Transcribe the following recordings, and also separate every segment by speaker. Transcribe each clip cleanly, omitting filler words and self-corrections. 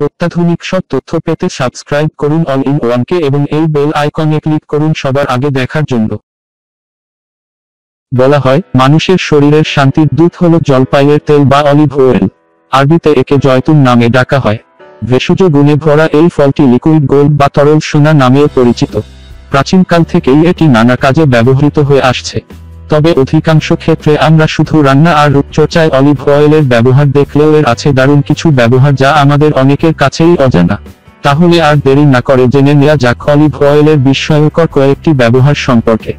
Speaker 1: অত্যাধুনিক সব তথ্য পেতে সাবস্ক্রাইব করুন অল ইন ওয়ানকে এবং এই বেল আইকনে ক্লিক করুন সবার আগে দেখার জন্য। বলা হয় মানুষের শরীরের শান্তির দূত হলো জলপাইয়ের তেল বা অলিভ অয়েল। আরবিতে একে জয়তুন নামে ডাকা হয়। ভেষজ গুণে ভরা এই ফলটি লিকুইড গোল্ড বা তরল সোনা নামেও পরিচিত। প্রাচীনকাল থেকেই এটি নানা কাজে ব্যবহৃত হয়ে আসছে। তবে অধিকাংশ ক্ষেত্রে আমরা শুধু রান্না আর রূপচর্চায় অলিভ অয়েলের ব্যবহার দেখলেও এর আছে দারুণ কিছু ব্যবহার যা আমাদের অনেকের কাছেই অজানা। তাহলে আর দেরি না করে জেনে নেওয়া যাক অলিভ অয়েলের বিস্ময়কর কয়েকটি ব্যবহার সম্পর্কে।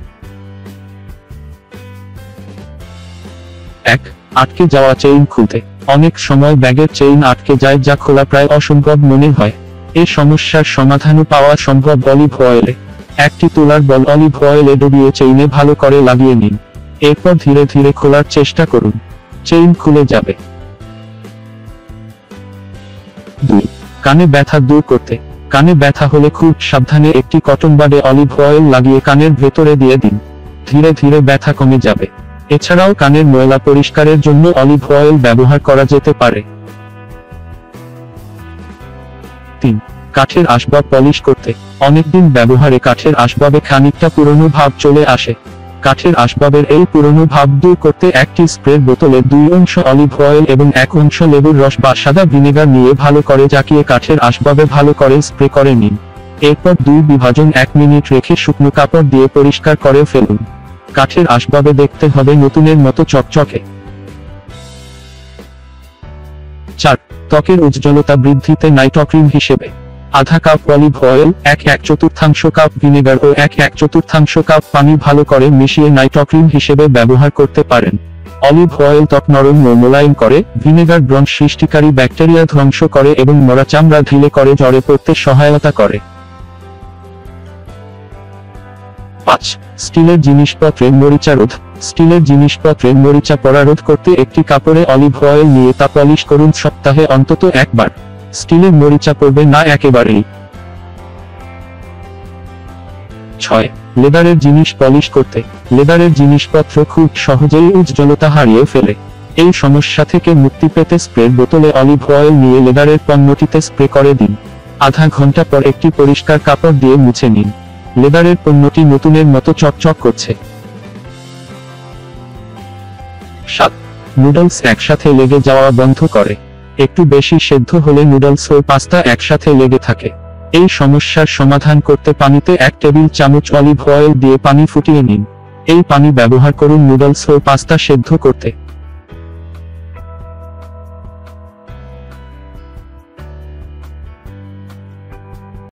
Speaker 1: 1. আটকে যাওয়া চেইন খুলতে। অনেক সময় ব্যাগের চেইন আটকে যায় যা খোলা প্রায় অসম্ভব মনে হয়। এই সমস্যার সমাধানও পাওয়া সম্ভব অলিভ অয়েলে। একটি তুলার বল অলিভ অয়েলে ডুবিয়ে চেইনে ভালো করে লাগিয়ে নিন। এরপর ধীরে ধীরে খোলার চেষ্টা করুন, চেইন খুলে যাবে। 2. কানে ব্যথা দূর করতে। কানে ব্যথা হলে খুব সাবধানে একটি কটন বাডে অলিভ অয়েল লাগিয়ে কানের ভেতরে দিয়ে দিন। ধীরে ধীরে ব্যথা কমে যাবে। এছাড়াও কানের ময়লা পরিষ্কারের জন্য অলিভ অয়েল ব্যবহার করা যেতে পারে। 3. কাঠের আসবাব পলিশ করতে। অনেকদিন ব্যবহারে কাঠের আসবাবে খানিকটা পুরনো ভাব চলে আসে। কাঠের আসবাবের এই পুরনো ভাব দূর করতে একটি স্প্রের বোতলে 2 অংশ অলিভ অয়েল এবং 1 অংশ লেবুর রস বা সাদা ভিনেগার নিয়ে ভালো করে জাকিয়ে কাঠের আসবাবে ভালো করে স্প্রে করে নিন। এরপর 2 বিভাজন 1 মিনিট রেখে শুকনো কাপড় দিয়ে পরিষ্কার করে ফেলুন। কাঠের আসবাবে দেখতে হবে নতুনের মতো চকচকে। 4. ত্বকের উজ্জ্বলতা বৃদ্ধিতে নাইট্রোক্রিম হিসেবে আধা cup olive oil, 1/4 cup vinegar ও 1/4 কাপ পানি ভালো করে মিশিয়ে নাইট্রোক্রিম হিসেবে ব্যবহার করতে পারেন। অলিভ অয়েল ত্বক নরম ও মোলায়েম করে, ভিনেগার ব্রণ সৃষ্টিকারী ব্যাকটেরিয়া ধ্বংস করে এবং মরা চামড়া ঢিলে করে ঝরে পড়তে সহায়তা করে। 5. স্টিলের জিনিসপত্রে মরিচা রোধ। স্টিলের জিনিসপত্রে মরিচা পড়া রোধ করতে একটি কাপড়ে অলিভ অয়েল নিয়ে তা পলিশ করুন সপ্তাহে অন্তত একবার। স্টিলের মরিচা পড়বে না একেবারেই। 6. লেদারের জিনিস পলিশ করতে। লেদারের জিনিসপত্র খুব সহজেই উজ্জ্বলতা হারিয়ে ফেলে। এই সমস্যা থেকে মুক্তি পেতে স্প্রের বোতলে অলিভ অয়েল নিয়ে লেদারের পণ্যটিতে স্প্রে করে দিন। আধা ঘন্টা পর একটি পরিষ্কার কাপড় দিয়ে মুছে নিন। লেদারের পণ্যটি নতুনের মতো চকচক করছে। 7. নুডলস একসাথে লেগে যাওয়া বন্ধ করে। একটু বেশি সেদ্ধ হলে নুডলস ও পাস্তা একসাথে লেগে থাকে। এই সমস্যার সমাধান করতে পানিতে 1 টেবিল চামচ অলিভ অয়েল দিয়ে পানি ফুটিয়ে নিন। এই পানি ব্যবহার করুন নুডলস ও পাস্তা সেদ্ধ করতে।